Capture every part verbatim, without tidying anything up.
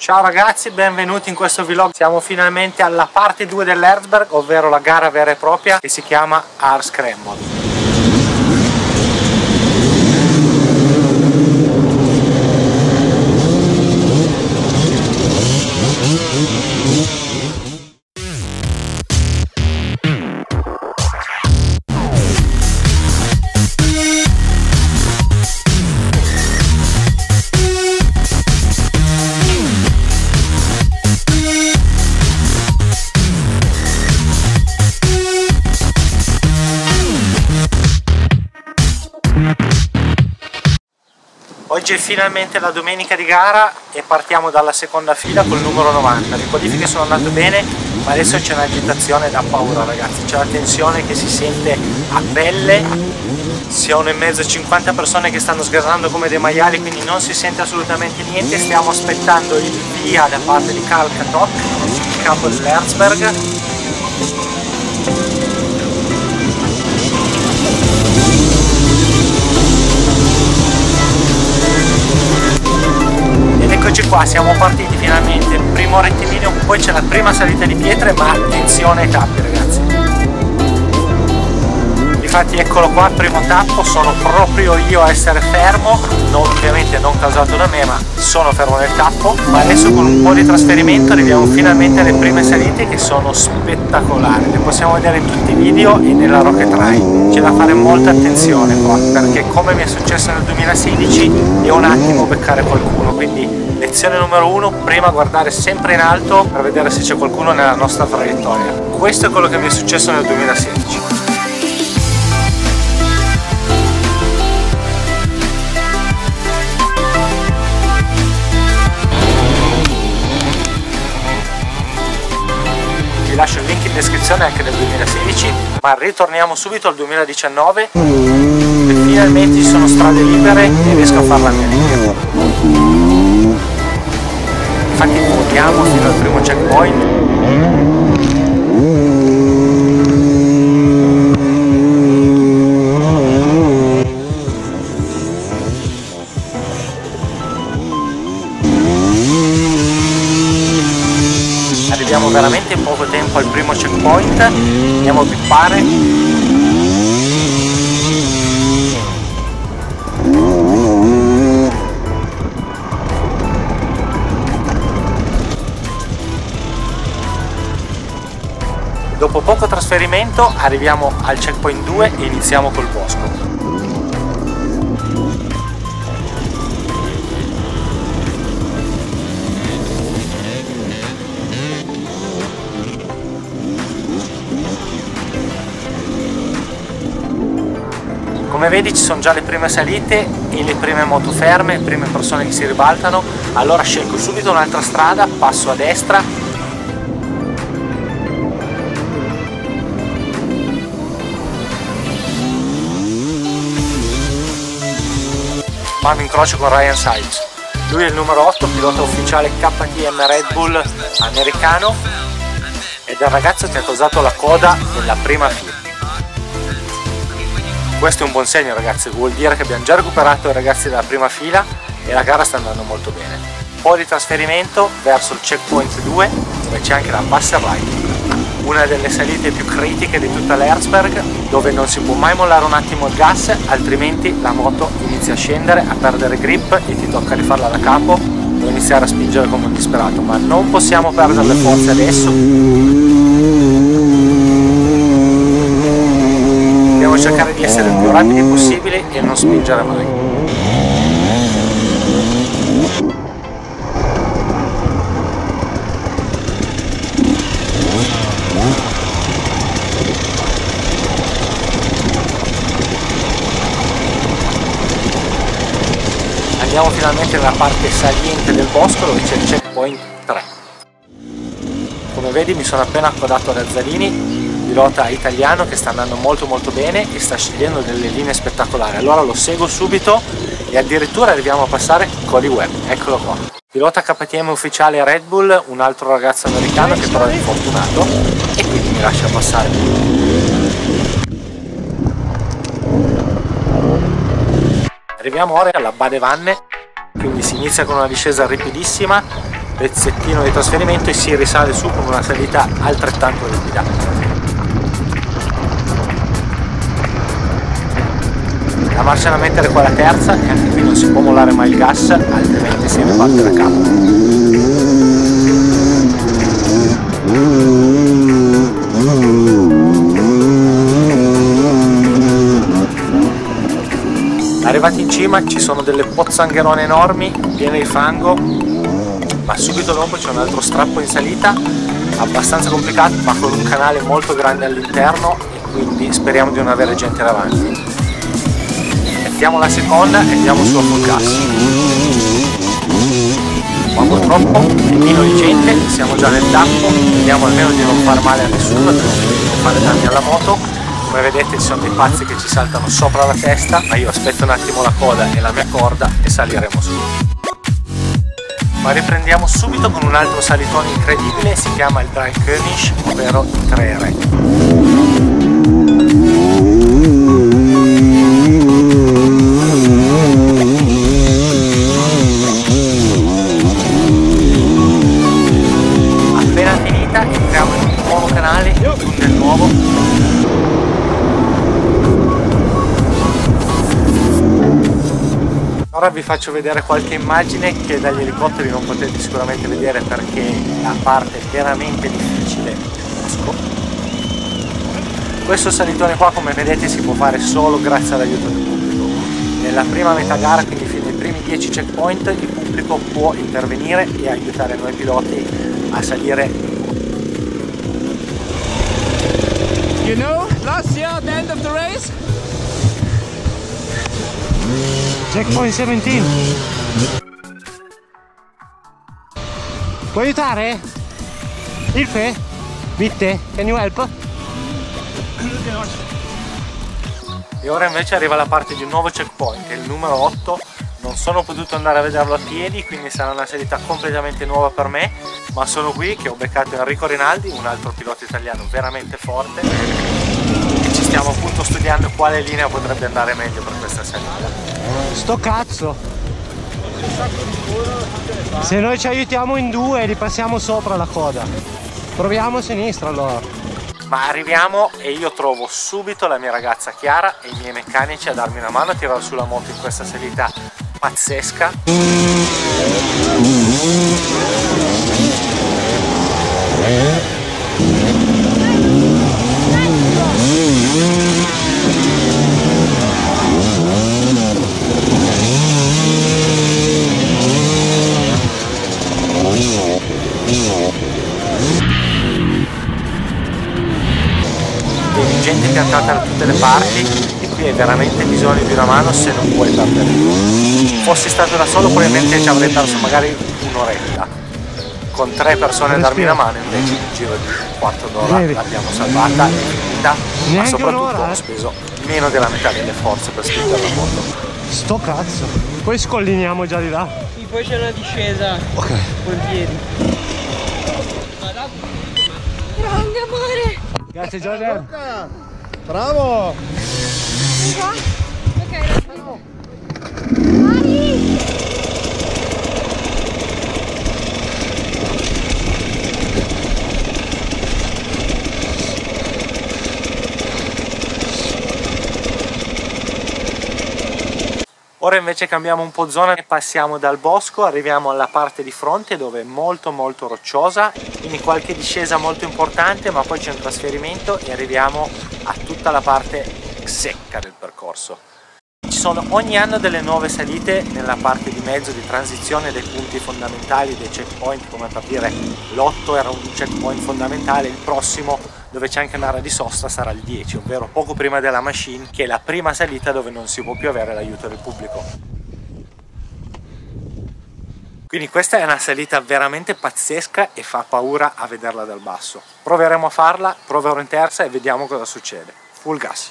Ciao ragazzi, benvenuti in questo vlog. Siamo finalmente alla parte due dell'Erzberg, ovvero la gara vera e propria che si chiama Hard Scramble. Oggi è finalmente la domenica di gara e partiamo dalla seconda fila col numero novanta. Le qualifiche sono andate bene, ma adesso c'è un'agitazione da paura ragazzi, c'è la tensione che si sente a pelle, siamo in mezzo a cinquanta persone che stanno sgasando come dei maiali, quindi non si sente assolutamente niente. Stiamo aspettando il via da parte di Karl Katok, il capo dell'Erzberg. Eccoci qua, siamo partiti finalmente, primo rettilineo, poi c'è la prima salita di pietre, ma attenzione ai tappi ragazzi. Infatti eccolo qua, primo tappo, sono proprio io a essere fermo, non, ovviamente non causato da me, ma sono fermo nel tappo. Ma adesso con un po' di trasferimento arriviamo finalmente alle prime salite che sono spettacolari, le possiamo vedere in tutti i video e nella Rocket Ride. C'è da fare molta attenzione qua, perché come mi è successo nel duemilasedici è un attimo beccare qualcuno, quindi lezione numero uno, prima guardare sempre in alto per vedere se c'è qualcuno nella nostra traiettoria. Questo è quello che mi è successo nel duemilasedici. Vi lascio il link in descrizione anche del duemilasedici, ma ritorniamo subito al duemiladiciannove e finalmente ci sono strade libere e riesco a farla mia linea. Infatti voliamo fino al primo checkpoint. Arriviamo veramente in poco tempo al primo checkpoint, andiamo a pippare. Dopo poco trasferimento arriviamo al checkpoint due e iniziamo col bosco. Come vedi ci sono già le prime salite e le prime moto ferme, le prime persone che si ribaltano, allora scelgo subito un'altra strada, passo a destra. Ma mi incrocio con Ryan Sides, lui è il numero otto, pilota ufficiale K T M Red Bull americano ed è il ragazzo che ha causato la coda nella prima fila. Questo è un buon segno ragazzi, vuol dire che abbiamo già recuperato i ragazzi della prima fila e la gara sta andando molto bene. Poi di trasferimento verso il checkpoint due dove c'è anche la Passer Light, una delle salite più critiche di tutta l'Erzberg, dove non si può mai mollare un attimo il gas, altrimenti la moto inizia a scendere, a perdere grip e ti tocca rifarla da capo o iniziare a spingere come un disperato, ma non possiamo perdere le forze adesso. Dobbiamo cercare di essere il più rapidi possibile e non spingere mai. Andiamo finalmente nella parte saliente del bosco dove c'è il checkpoint tre. Come vedi mi sono appena accodato ad Azzalini, pilota italiano che sta andando molto molto bene e sta scegliendo delle linee spettacolari. Allora lo seguo subito e addirittura arriviamo a passare Cody Webb, eccolo qua. Pilota K T M ufficiale Red Bull, un altro ragazzo americano che però è infortunato e quindi mi lascia passare. Arriviamo ora alla Badevanne, quindi si inizia con una discesa ripidissima pezzettino di trasferimento e si risale su con una salita altrettanto ripida. La marcia da mettere qua è la terza e anche qui non si può mollare mai il gas, altrimenti si riparte da capo. Arrivati in cima ci sono delle pozzangherone enormi piene di fango, ma subito dopo c'è un altro strappo in salita abbastanza complicato ma con un canale molto grande all'interno e quindi speriamo di non avere gente davanti. Mettiamo la seconda e andiamo su a full gas, ma purtroppo è pieno di gente, siamo già nel tappo, vediamo almeno di non far male a nessuno, di non fare danni alla moto. Come vedete ci sono dei pazzi che ci saltano sopra la testa, ma io aspetto un attimo la coda e la mia corda e saliremo su. Ma riprendiamo subito con un altro salitone incredibile, si chiama il Drei König, ovvero i tre re. Appena finita entriamo in un nuovo canale, in un tunnel nuovo. Ora vi faccio vedere qualche immagine che dagli elicotteri non potete sicuramente vedere perché la parte veramente difficile è il bosco. Questo salitone qua, come vedete, si può fare solo grazie all'aiuto del pubblico. Nella prima metà gara, quindi fino ai primi dieci checkpoint, il pubblico può intervenire e aiutare noi piloti a salire. You know, last year at the end of the race, Checkpoint diciassette. Puoi aiutare? Ilfe? Bitte? Can you help? E ora invece arriva la parte di un nuovo checkpoint, il numero otto. Non sono potuto andare a vederlo a piedi, quindi sarà una salita completamente nuova per me, ma sono qui che ho beccato Enrico Rinaldi, un altro pilota italiano veramente forte, e ci stiamo appunto studiando quale linea potrebbe andare meglio per questa salita. Sto cazzo! Se noi ci aiutiamo in due li passiamo sopra la coda. Proviamo a sinistra allora. Ma arriviamo e io trovo subito la mia ragazza Chiara e i miei meccanici a darmi una mano a tirare su la moto in questa salita pazzesca. Vedi gente piantata da tutte le parti e qui hai veramente bisogno di una mano se non vuoi perdere. Fossi stato da solo probabilmente ci avrei perso magari un'oretta. Con tre persone a darmi una mano invece nel giro di un quarto d'ora l'abbiamo salvata e finita, ma soprattutto ho speso meno della metà delle forze per spingere la moto. Sto cazzo! Poi scolliniamo già di là. sì, poi c'è una discesa. Ok. Con piedi. Grande amore! Grazie Jordan! Bravo! Ok, vai! Ora invece cambiamo un po' zona e passiamo dal bosco, arriviamo alla parte di fronte dove è molto molto rocciosa, quindi qualche discesa molto importante, ma poi c'è un trasferimento e arriviamo a tutta la parte secca del percorso. Ci sono ogni anno delle nuove salite nella parte di mezzo di transizione dei punti fondamentali, dei checkpoint, come per dire l'otto era un checkpoint fondamentale, il prossimo dove c'è anche un'area di sosta sarà il dieci, ovvero poco prima della machine, che è la prima salita dove non si può più avere l'aiuto del pubblico. Quindi questa è una salita veramente pazzesca e fa paura a vederla dal basso. Proveremo a farla, proverò in terza e vediamo cosa succede. Full gas!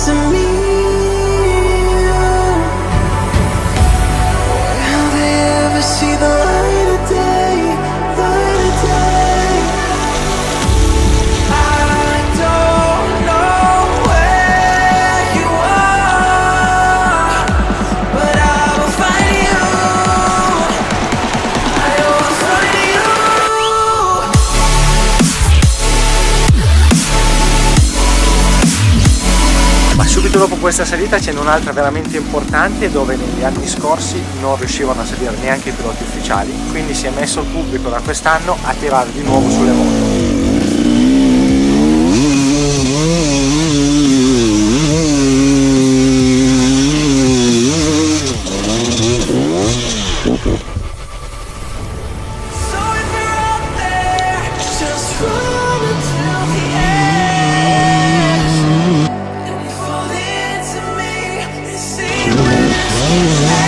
to me? Will they ever see the light of day, light of day? I don't know where you are, but I will find you. I will find you. Ma subito dopo questa salita c'è un'altra veramente importante, dove negli anni scorsi non riuscivano a salire neanche i piloti ufficiali, quindi si è messo il pubblico da quest'anno a tirare di nuovo sulle moto. So if you're out there, just run until the edge. And fall into me and see where this will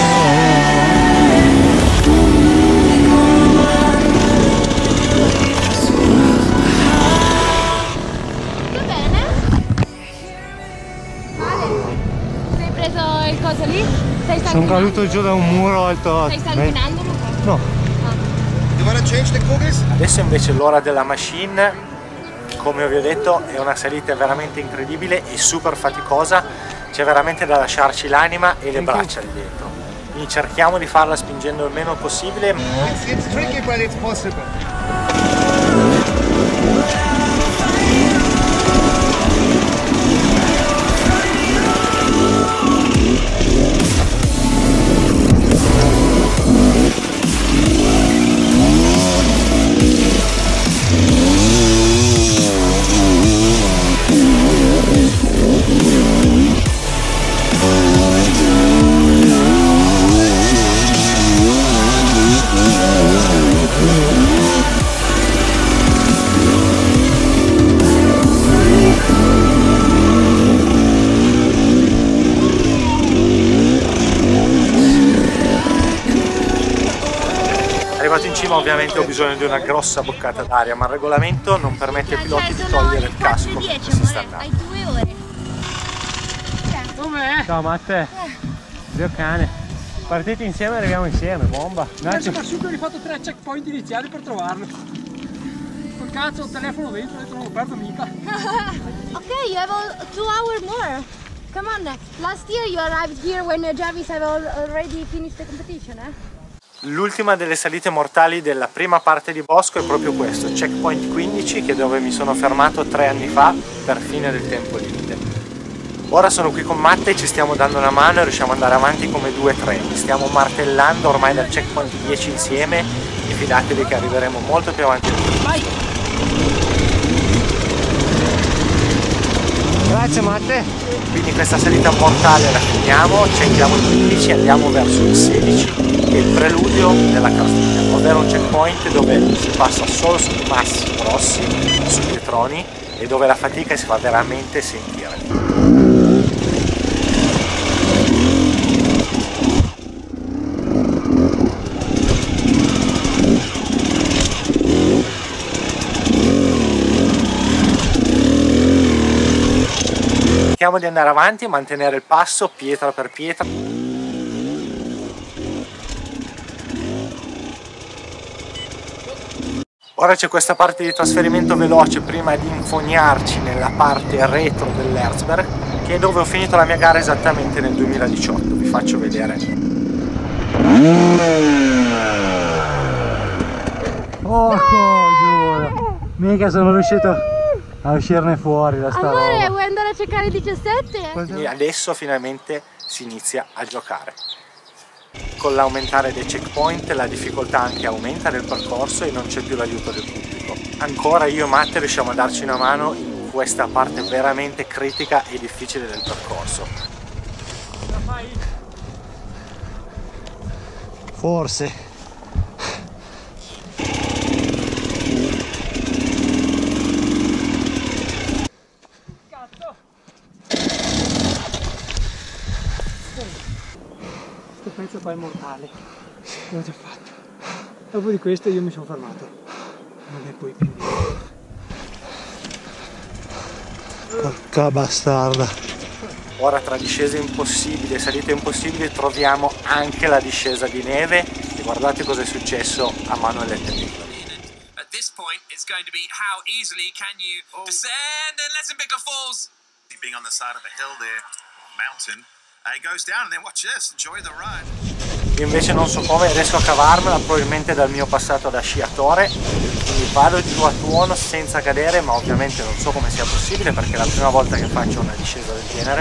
Tutto bene? Vale, sei preso il coso lì? Stai Sono sanguinando? caduto giù da un muro alto. Stai sanguinando, Luca? No. You wanna change the cookies? Adesso invece l'ora della machine, come vi ho detto, è una salita veramente incredibile e super faticosa, c'è veramente da lasciarci l'anima e le braccia lì dentro. Quindi cerchiamo di farla spingendo il meno possibile. It's, it's tricky, but it's possible. Arrivato in cima ovviamente ho bisogno di una grossa boccata d'aria, ma il regolamento non permette ai piloti di togliere il casco mentre si sta andando. due ore. Com'è? Ciao Matte. Dio cane. Partiti insieme e arriviamo insieme, bomba. Nel soprattutto ho rifatto tre checkpoint iniziali per trovarlo. Col cazzo il telefono dentro, dentro non lo perdo mica. Okay, you have all, two hours more. Come on. Last year you arrived here when uh, Jarvis have al- already finished the competition, eh? L'ultima delle salite mortali della prima parte di Bosco è proprio questo, checkpoint quindici, che è dove mi sono fermato tre anni fa per fine del tempo limite. Ora sono qui con Matte, ci stiamo dando una mano e riusciamo ad andare avanti come due treni. Stiamo martellando ormai dal checkpoint dieci insieme e fidatevi che arriveremo molto più avanti. Vai! Grazie Matte. Quindi questa salita mortale la finiamo, cerchiamo il quindici e andiamo verso il sedici, che è il preludio della Carstiglia, ovvero un checkpoint dove si passa solo sui massi grossi, sui pietroni, e dove la fatica si fa veramente sentire. Cerchiamo di andare avanti e mantenere il passo pietra per pietra. Ora c'è questa parte di trasferimento veloce prima di infognarci nella parte retro dell'Erzberg, che è dove ho finito la mia gara esattamente nel duemiladiciotto. Vi faccio vedere. Porco giuro. Mica sono riuscito a uscirne fuori da sta Amore, roba. vuoi andare a cercare il diciassette? Quindi adesso finalmente si inizia a giocare. Con l'aumentare dei checkpoint la difficoltà anche aumenta nel percorso e non c'è più l'aiuto del pubblico. Ancora io e Matte riusciamo a darci una mano in questa parte veramente critica e difficile del percorso. Forse. Questo pezzo qua è mortale. L'ho già fatto. Dopo di questo io mi sono fermato. Non è poi più niente. Porca bastarda. Ora tra discese impossibili e salite impossibili troviamo anche la discesa di neve e guardate cosa è successo a Manuel Ettenbichler. At this point, it's going to be how easily can you descend, and Letzenbichler falls. Being on the side of a hill there, mountain, uh, it goes down, and then watch this, enjoy the ride. Io invece non so come riesco a cavarmela, probabilmente dal mio passato da sciatore, quindi vado giù a tuono senza cadere, ma ovviamente non so come sia possibile perché è la prima volta che faccio una discesa del genere.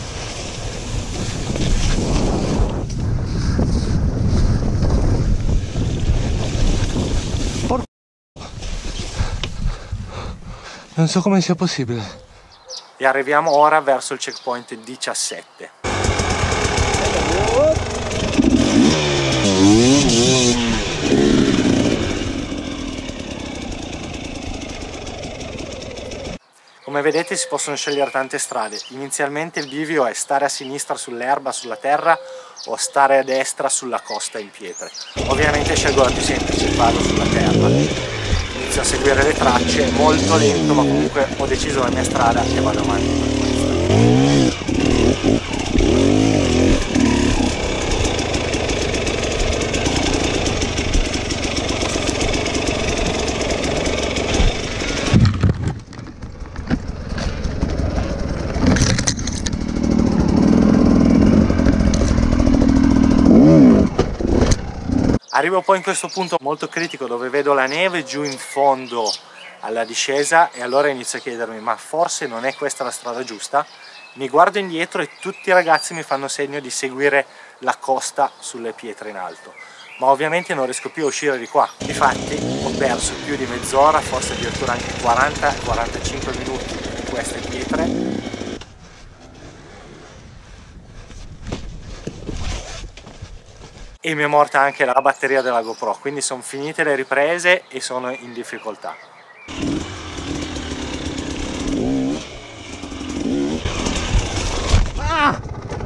Non so come sia possibile. E arriviamo ora verso il checkpoint diciassette. Come vedete si possono scegliere tante strade. Inizialmente il bivio è stare a sinistra sull'erba, sulla terra, o stare a destra sulla costa in pietre. Ovviamente scelgo la più semplice, vado sulla terra. Inizio a seguire le tracce, molto lento, ma comunque ho deciso la mia strada e vado avanti per questa. Arrivo poi in questo punto molto critico dove vedo la neve giù in fondo alla discesa e allora inizio a chiedermi ma forse non è questa la strada giusta? Mi guardo indietro e tutti i ragazzi mi fanno segno di seguire la costa sulle pietre in alto, ma ovviamente non riesco più a uscire di qua. Difatti ho perso più di mezz'ora, forse addirittura anche quaranta quarantacinque minuti in queste pietre. E mi è morta anche la batteria della GoPro, quindi sono finite le riprese e sono in difficoltà. Ah!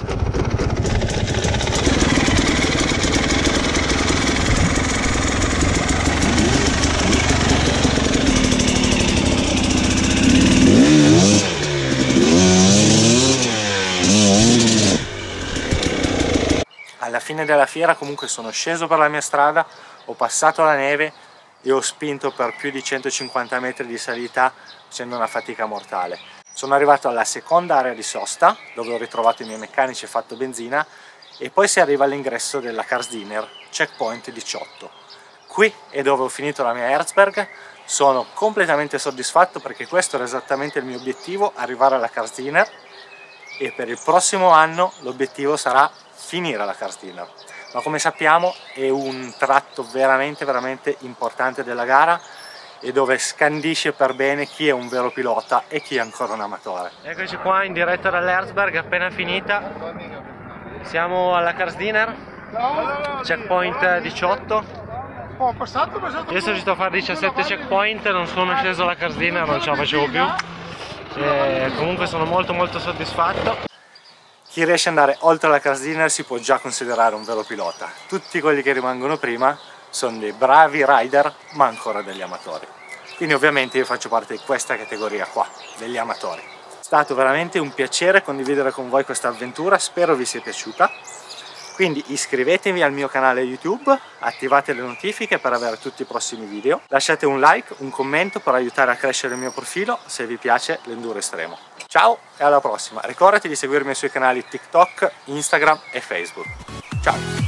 Alla fine della fiera comunque sono sceso per la mia strada, ho passato la neve e ho spinto per più di centocinquanta metri di salita facendo una fatica mortale. Sono arrivato alla seconda area di sosta dove ho ritrovato i miei meccanici e fatto benzina e poi si arriva all'ingresso della Karsdiener, checkpoint diciotto. Qui è dove ho finito la mia Herzberg, sono completamente soddisfatto perché questo era esattamente il mio obiettivo, arrivare alla Karsdiener, e per il prossimo anno l'obiettivo sarà finire la Karsdiener. Ma come sappiamo è un tratto veramente veramente importante della gara e dove scandisce per bene chi è un vero pilota e chi è ancora un amatore. Eccoci qua in diretta dall'Herzberg, appena finita. Siamo alla Karsdiener, checkpoint diciotto. Io sono riuscito a fare diciassette checkpoint, non sono sceso alla Karsdiener, non ce la facevo più. E comunque sono molto molto soddisfatto. Chi riesce ad andare oltre la Karsdiener si può già considerare un vero pilota. Tutti quelli che rimangono prima sono dei bravi rider, ma ancora degli amatori. Quindi ovviamente io faccio parte di questa categoria qua, degli amatori. È stato veramente un piacere condividere con voi questa avventura, spero vi sia piaciuta. Quindi iscrivetevi al mio canale YouTube, attivate le notifiche per avere tutti i prossimi video, lasciate un like, un commento per aiutare a crescere il mio profilo se vi piace l'enduro estremo. Ciao e alla prossima, ricordati di seguirmi sui canali TikTok, Instagram e Facebook. Ciao!